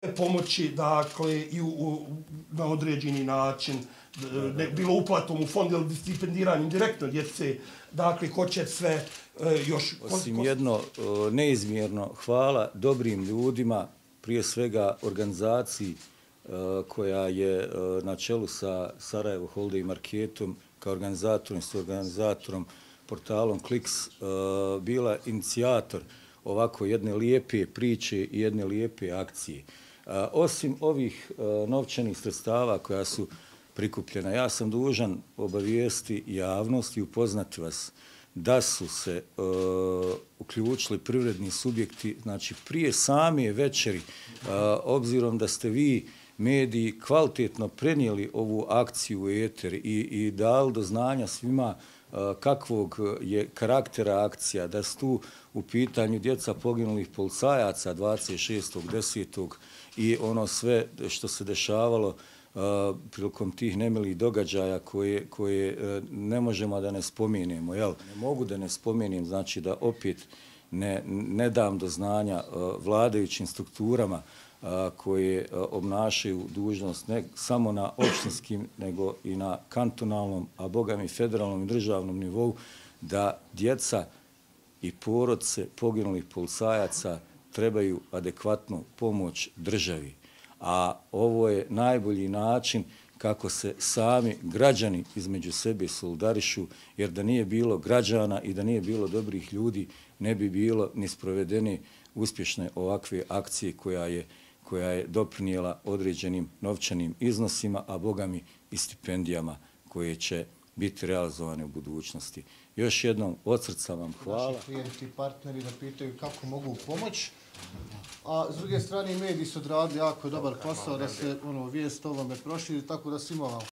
pomoći, dakle, i na određeni način, bilo uplatom u fond ili stipendiranjem direktno djece, dakle, ko će sve još... Osim jedno neizmjerno hvala dobrim ljudima, prije svega organizaciji koja je na čelu sa Sarajevo Holiday Marketom kao organizatorom i suorganizatorom portalom Kliks bila inicijator ovako jedne lijepe priče i jedne lijepe akcije. Osim ovih novčanih sredstava koja su prikupljena, ja sam dužan obavijesti javnost i upoznati vas da su se uključili privredni subjekti, znači prije same večeri, obzirom da ste vi mediji kvalitetno prenijeli ovu akciju u eter i dali do znanja svima kakvog je karaktera akcija, da su tu u pitanju djeca poginulih policajaca 26.10. i ono sve što se dešavalo prilikom tih nemilih događaja koje ne možemo da ne spomenemo. Jel? Ne mogu da ne spomenem, znači da opet ne dam do znanja vladajućim strukturama koje obnašaju dužnost ne samo na opštinskim, nego i na kantonalnom, a bogami federalnom i državnom nivou, da djeca i porodce poginulih policajaca trebaju adekvatnu pomoć državi. A ovo je najbolji način kako se sami građani između sebe solidarišu, jer da nije bilo građana i da nije bilo dobrih ljudi, ne bi bilo ni sprovedene uspješne ovakve akcije koja je doprinijela određenim novčanim iznosima, a bogami i stipendijama koje će biti realizovane u budućnosti. Još jednom od srca vam hvala. Naši klijenti i partneri da pitaju kako mogu pomoći. A s druge strane, mediji su odradili jako dobar posao da se vijest o ovome proširi, tako da svima vam